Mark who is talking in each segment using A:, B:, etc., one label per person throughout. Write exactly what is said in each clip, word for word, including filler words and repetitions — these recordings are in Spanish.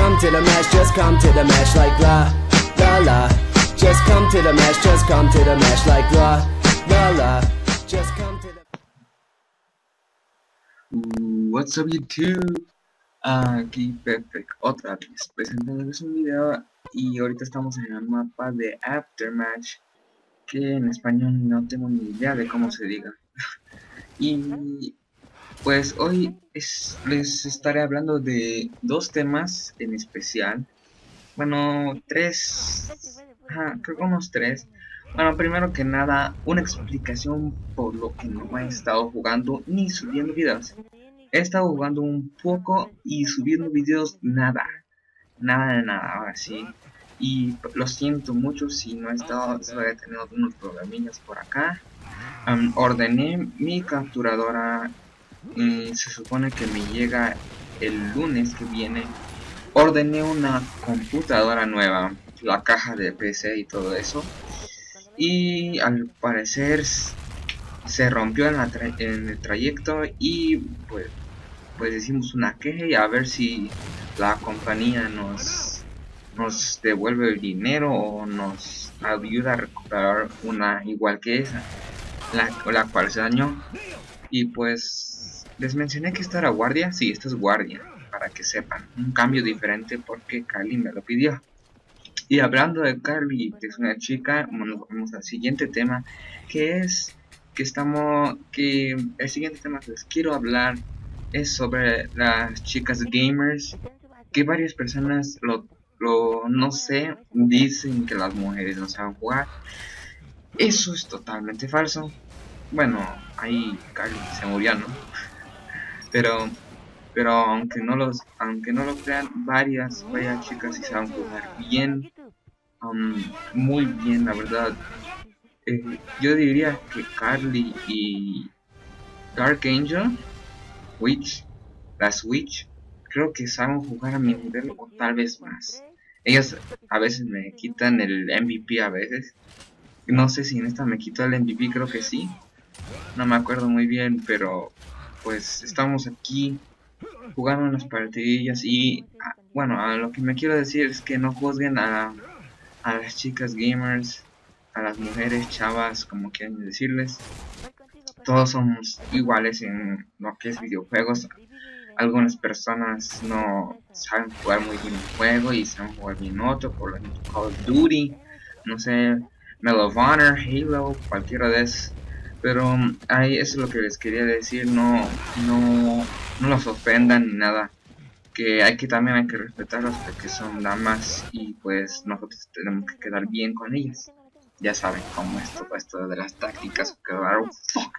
A: come to the match, just come to the match like la, la la. Just come to the match, just come to the match like la, la la. Just come to the...
B: What's up YouTube? Aquí Pepe otra vez presentándoles un video y ahorita estamos en el mapa de Aftermatch, que en español no tengo ni idea de cómo se diga. Y pues hoy es, les estaré hablando de dos temas en especial. Bueno, tres, ajá, creo que unos tres. Bueno, primero que nada, una explicación por lo que no he estado jugando ni subiendo videos. He estado jugando un poco y subiendo videos nada, nada de nada, ahora sí. Y lo siento mucho si no he estado, solo he tenido unos problemillas por acá. Um, ordené mi capturadora y se supone que me llega el lunes que viene. Ordené una computadora nueva, la caja de P C y todo eso. Y al parecer se rompió en, la tra en el trayecto y pues, pues hicimos una queja y a ver si la compañía nos, nos devuelve el dinero o nos ayuda a recuperar una igual que esa, la, la cual se dañó. Y pues les mencioné que esta era guardia. Sí, esta es guardia, para que sepan, un cambio diferente porque Carly me lo pidió. Y hablando de Carly, que es una chica, bueno, vamos al siguiente tema, que es que estamos, que el siguiente tema que les quiero hablar es sobre las chicas gamers, que varias personas lo, lo no sé, dicen que las mujeres no saben jugar. Eso es totalmente falso. Bueno, ahí Carly se murió, ¿no? Pero pero aunque no los aunque no lo crean, varias varias chicas sí saben jugar bien, um, muy bien, la verdad. Eh, yo diría que Carly y Dark Angel, Witch, las Witch, creo que saben jugar a mi nivel o tal vez más. Ellas a veces me quitan el M V P, a veces no sé si en esta me quitó el M V P, creo que sí, no me acuerdo muy bien, pero pues estamos aquí jugando unas partidillas y bueno, a lo que me quiero decir es que no juzguen a, a las chicas gamers, a las mujeres chavas, como quieran decirles. Todos somos iguales en lo que es videojuegos. Algunas personas no saben jugar muy bien un juego y saben jugar bien otro, por ejemplo Call of Duty, no sé, Medal of Honor, Halo, cualquiera de esos. Pero ahí eso es lo que les quería decir, no, no, no los ofendan ni nada, que hay que también hay que respetarlas porque son damas y pues nosotros tenemos que quedar bien con ellas. Ya saben cómo es todo esto de las tácticas, claro, fuck.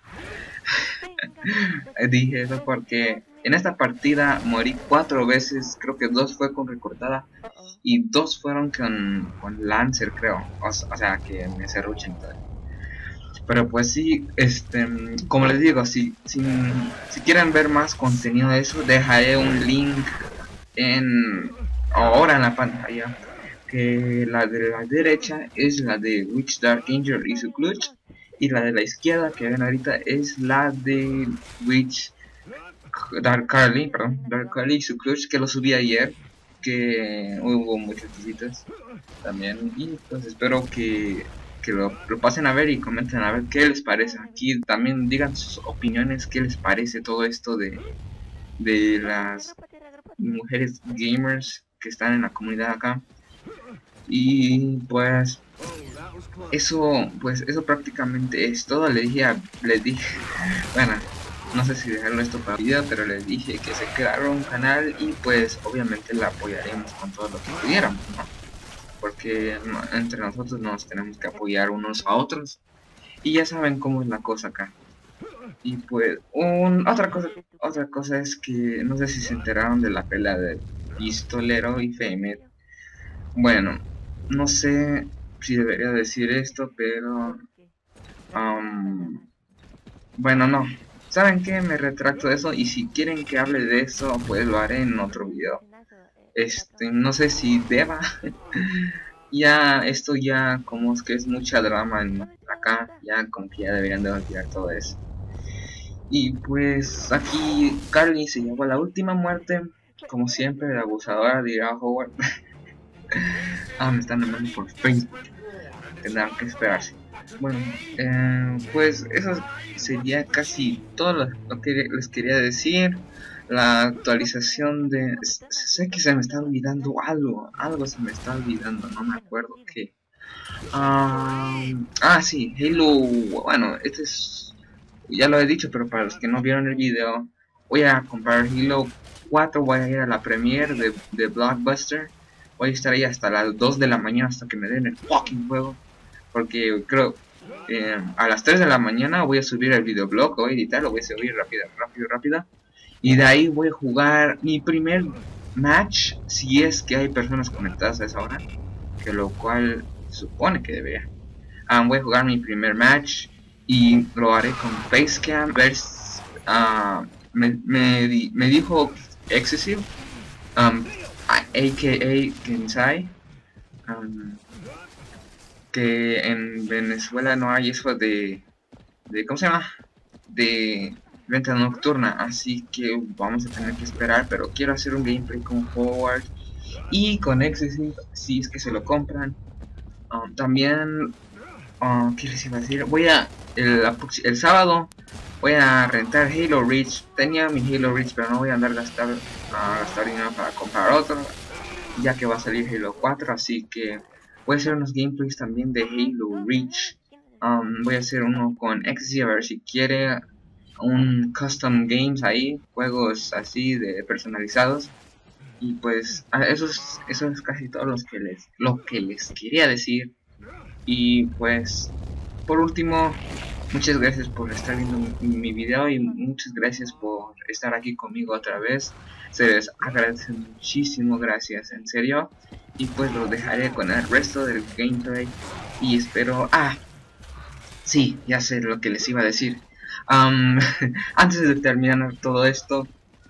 B: Dije eso porque en esta partida morí cuatro veces, creo que dos fue con recortada y dos fueron con, con Lancer, creo, o, o sea que me serruchen todo. Pero pues sí, este, como les digo, si, si, si quieren ver más contenido de eso, dejaré un link en ahora en la pantalla, que la de la derecha es la de Witch, Dark Angel y su clutch, y la de la izquierda que ven ahorita es la de Witch, Dark Carly, perdón, Dark Carly y su clutch, que lo subí ayer, que hubo muchas visitas también, y pues espero que que lo, lo pasen a ver y comenten a ver qué les parece. Aquí también digan sus opiniones, qué les parece todo esto de, de las mujeres gamers que están en la comunidad acá. Y pues eso, pues eso prácticamente es todo. Les dije, a, les dije, bueno, no sé si dejarlo esto para el video, pero les dije que se crearon un canal y pues obviamente la apoyaremos con todo lo que pudiéramos, ¿no? Porque entre nosotros nos tenemos que apoyar unos a otros y ya saben cómo es la cosa acá. Y pues un, otra cosa otra cosa es que no sé si se enteraron de la pelea de Pistolero y Famed. Bueno, no sé si debería decir esto, pero um, bueno, no, ¿saben qué? Me retracto de eso y si quieren que hable de eso pues lo haré en otro video. Este, no sé si deba. Ya, esto ya como es que es mucha drama en acá, ya como que ya deberían de olvidar todo eso. Y pues aquí Carly se llevó a la última muerte como siempre, la abusadora dirá Howard. Ah, me están llamando por Facebook. Tendrán que esperarse. Bueno, eh, pues eso sería casi todo lo, lo que les quería decir. La actualización de... Sé que se me está olvidando algo. Algo se me está olvidando, no me acuerdo qué. Um, ah, sí, Halo... Bueno, este es... Ya lo he dicho, pero para los que no vieron el video, voy a comprar Halo cuatro, voy a ir a la premiere de, de Blockbuster. Voy a estar ahí hasta las dos de la mañana hasta que me den el fucking juego. Porque creo... Eh, a las tres de la mañana voy a subir el videoblog, voy a editarlo, voy a subir rápido, rápido, rápido. Y de ahí voy a jugar mi primer match, si es que hay personas conectadas a esa hora, que lo cual supone que debería. Um, voy a jugar mi primer match y lo haré con Facecam. Uh, me, me, di, me dijo Excessive, um, a k a. Kensai, um, que en Venezuela no hay eso de, de ¿cómo se llama? De venta nocturna, así que vamos a tener que esperar, pero quiero hacer un gameplay con Howard y con Excessive si es que se lo compran. Um, también, uh, ¿qué les iba a decir? Voy a, el, el sábado voy a rentar Halo Reach. Tenía mi Halo Reach, pero no voy a andar a gastar, uh, gastar dinero para comprar otro, ya que va a salir Halo cuatro, así que voy a hacer unos gameplays también de Halo Reach. Um, voy a hacer uno con Excessive, a ver si quiere un custom games ahí, juegos así de personalizados. Y pues eso es, eso es casi todo lo que les lo que les quería decir. Y pues por último, muchas gracias por estar viendo mi, mi video y muchas gracias por estar aquí conmigo otra vez. Se les agradece muchísimo, gracias, en serio. Y pues los dejaré con el resto del gameplay y espero... Ah, sí, ya sé lo que les iba a decir. Um, antes de terminar todo esto,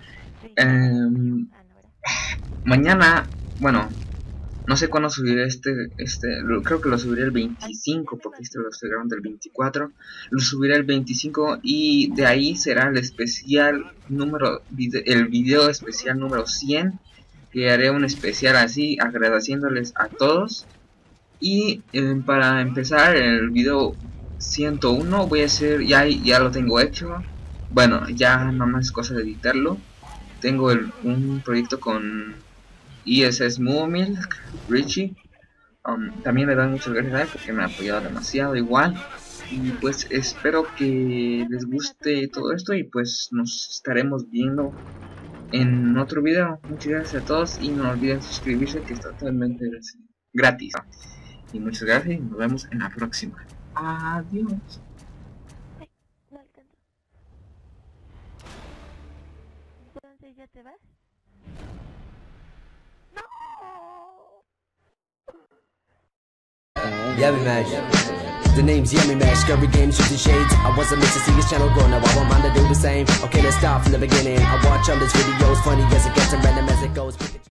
B: um, mañana, bueno, no sé cuándo subiré este, este, lo, creo que lo subiré el veinticinco, porque este lo estoy grabando el veinticuatro, lo subiré el veinticinco y de ahí será el especial número, el video especial número cien, que haré un especial así, agradeciéndoles a todos. Y eh, para empezar el video ciento uno voy a hacer, ya, ya lo tengo hecho, bueno, ya no más es cosa de editarlo. Tengo el, un proyecto con I S S Movie Milk, Richie. Um, también le doy muchas gracias a él porque me ha apoyado demasiado igual. Y pues espero que les guste todo esto y pues nos estaremos viendo en otro video. Muchas gracias a todos y no olviden suscribirse, que está totalmente gratis. Y muchas gracias y nos vemos en la próxima. Adiós.
C: Entonces ya te vas.
A: Yummy Mash. The name's Yummy Mash. Scurry games using shades. I wasn't meant to see this channel grow. Now I want mine to do the same. Okay, let's start from the beginning. I watch all these videos, funny as it gets and random as it goes.